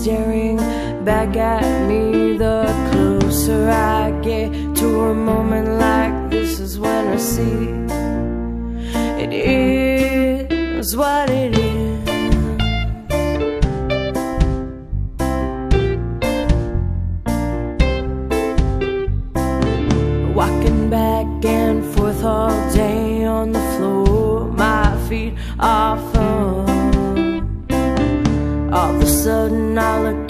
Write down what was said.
staring back at me. The closer I get to a moment like this is when I see it is what it is. Walking back and forth all day on the floor, my feet are firm. All of a sudden I look